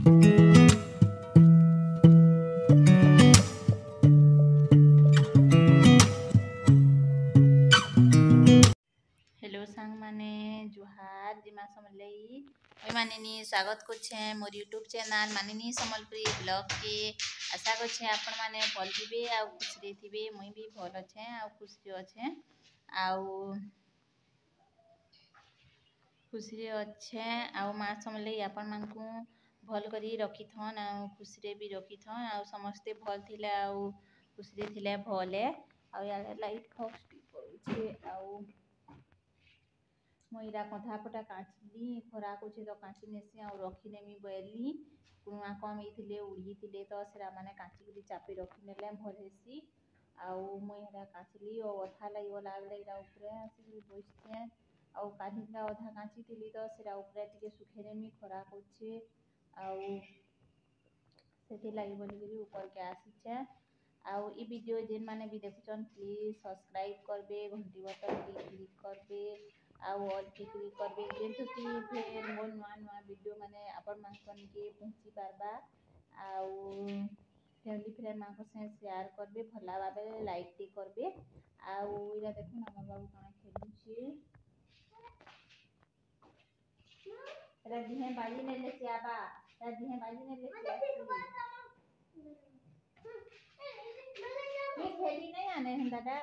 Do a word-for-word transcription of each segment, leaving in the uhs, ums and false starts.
Hello सांग माने जुहार जिमा समलई मानिनी स्वागत करछे मोर YouTube channel Manini Sambalpuri blog के आशा करछे आपण माने भल थिबे आ खुश रे थिबे मुई भी भल अच्छे आ खुश रे अच्छे आ खुश रे अच्छे आ माँ समलई आपण मानकू भल करी रखी थन आ खुश रे भी रखी थन आ समस्ते भल थिले आ खुश रे थिले भले आ यार लाइट फक्स पड़ुछे आ मुईरा कथापटा काचली खरा कुछ तो काची नेसी आ रखी नेमी बैली कुआ कम इथिले उड़ी थिले तो सेरा माने काची की चापी रखी नेले भल हेसी आ मुईरा काचली ओ अथा लाई वाला लेरा ऊपर आसी बसते आ काढिला अधा काची थिली तो सेरा ऊपर टिके सुखे नेमी खरा कुछ आ सेति लागि बोली करी ऊपर के आसीछे आउ ई वीडियो जेन माने भी देखुछन प्लीज सब्सक्राइब करबे घंटी बटन के क्लिक करबे आउ ऑल के क्लिक करबे जेंतु कि फिर मोर नुआ नुआ वीडियो माने आपण मानकन के पहुंची पारबा आउ फैमिली फ्रेंड मानक से शेयर करबे भला भाबे लाइक टी करबे आउ इरा देखुन हमर बाबू काना खेलुछे एरा दिहे बाली ने लेके आबा एरा दिहे बाली ने लेके आसी ये खेली नहीं आने हैं दादा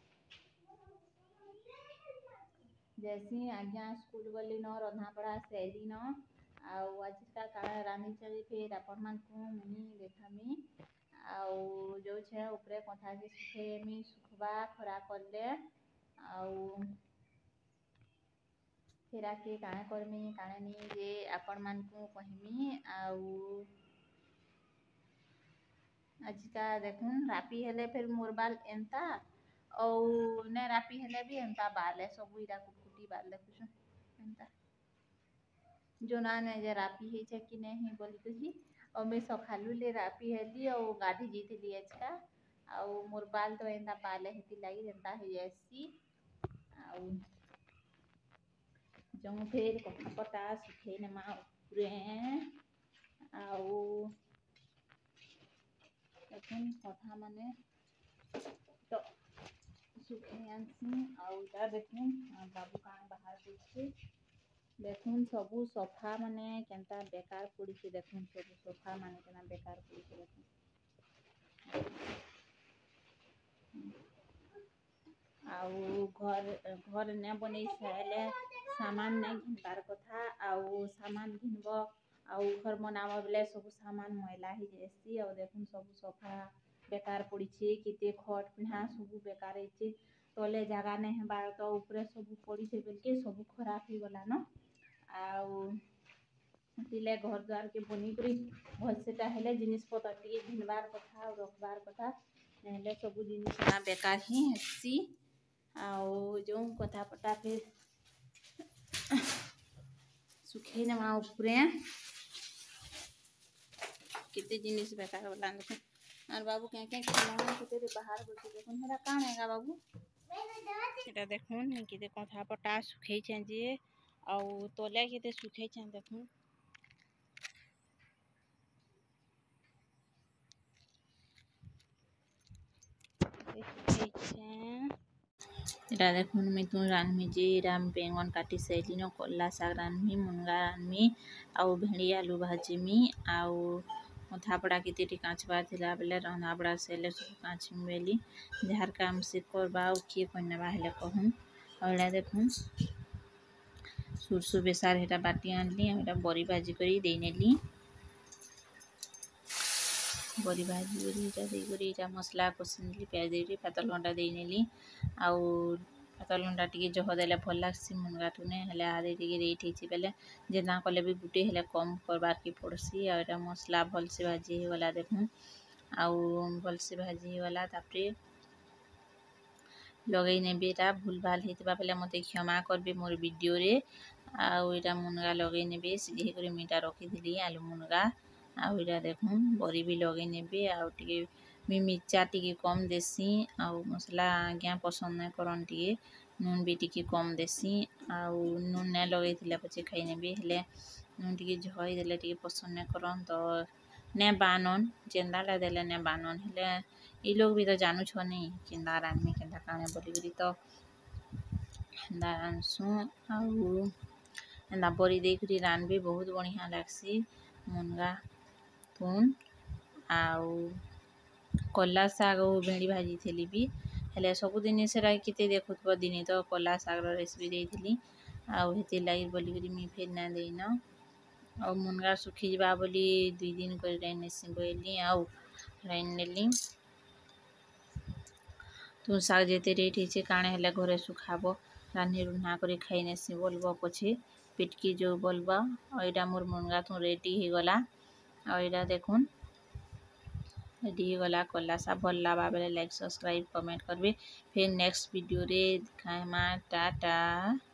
जैसी आज्ञा स्कूल गली न रंधा पड़ा सैली न आउ आज का काना रानी चली फिर अपन मान को मुनी देखामी आउ जो छे ऊपर कथा के सुखे मी सुखबा खरा करले आउ फिर आके काना करमी काना नी जे अपन मान को कहमी आउ आज का देखुन रापी हेले फिर मोर बाल एंता औ ने रापी हेले भी एंता बाल है सब इरा कुटी बाल देखुछन एंता जोना ने जे रापी हे छे कि नहीं बोली कही और मैं सखालू ले रापी हेली और गाधी जीतली आजका और मोर बाल तो एंता बाल हेती लागी एंता हे ऐसी आउ जो फिर कथा पता सुखे ने मा ऊपरे आउ देखुन कथा माने तो सुखे आनसी आउ ता देखुन बाबू कान बाहर करछे देखुन सबू सोफा माने केनता बेकार पड़ी देखुन सबू सोफा माने केना बेकार पड़ी देखुन आउ घर घर ने बनै साले सामान नहीं घिनबार कथा आउ सामान घिनबो आउ घर बनावा बेले सब सामान मैला ही जेसी और देखुन सब सोफा बेकार पड़ी छे केते खट पिना सब बेकार हेचे तले जगह नहीं है बार तो ऊपर सब पड़ी छे बेलके सब खराब ही गला न आउ तिले घर द्वार के बनी करी भल सेटा हेले जिनिस पतर टिके घिनबार कथा और रखबार कथा नेले सब जिनिस ना बेकार ही हेसी आउ जो कथा पटा फिर सुखे न मा ऊपरे कितने जिनिस बेकार वाला देखो और बाबू क्या क्या खिलौना किते बाहर बचे देखो हेरा कान हैगा बाबू एटा देखुन किते कथा पटा सुखे छे जे आउ तोले किते सुखे छे देखुन एटा देखुन मैं तू रानमी जे राम बेंगन काटी सैली न कोल्ला साग रानमी मुनगा रानमी आउ भेंडी आलू भाजीमी आउ थापड़ा किते टी काचबा थिला बेले रंधा बड़ा सेले सब काची बेली जार काम से करबा और किए कोन्ने बाहले कहूं और देखुन सुरसु बेसार हेटा बाटी आनली एटा बड़ी भाजी करी देनेली बड़ी भाजी करी एटा दे करी एटा मसला कोसिनली प्याज देरी पातल घंटा देनेली और पातल घंटा टिके जह देले भल लागसी मुनगा टुने हेले आदे टिके रेट हेची बेले जेना कले भी गुटे हेले कम करबार की पड़सी और एटा मसला भल से भाजी हे वाला देखुन आउ भल से भाजी हे वाला तापरे लगई ने बेटा भूल भाल हेतबा बेले मते क्षमा करबे मोर वीडियो रे आउ एटा मुनगा लगई नेबे सिधे करे मीटा रखी दिली आलू मुनगा आउ एटा देखुन बड़ी भी लगई नेबे आउ टिके मी मिर्चा टिके कम देसी आउ मसला आज्ञा पसंद नहीं करन टिके नून भी टिके कम देसी आउ नून ने लगई थिला पछे खाई नेबे हेले नुन टिके झई देले टिके पसंद नहीं करन तो ने बानन जेंदाटा देले ने बानन हेले ई लोग भी तो जानू छनी केंदा रानमी केंदा काणे बोली तो हेंदा रानसु आउ एंदा बरी देखरी रानबी बहुत बढ़िया लागसी मुनगा तुन आउ कला साग और भेंडी भाजी थी भी हेले सब दिन से किते देखुथबो दिनी तो कला साग रेसिपी देइथिली आउ हेति लागि बोली मी फिर ना देइना और मुनगा सुखी जबा बोली दुई दिन कर रेनेसी बोली आउ रेन नेली तुम साग जेते रेट हिचे काणे हेले घरे सुखाबो रान्ही रुन्हा करे खाई नेसी बोलबो पछे पिटकी जो बोलबा और एटा मोर मुनगा तु रेडी ही गला और एटा देखुन रेडी ही गला कला सा भल लाबा बेले लाइक सब्सक्राइब कमेंट करबे फिर नेक्स्ट वीडियो रे दिखाएमा टाटा।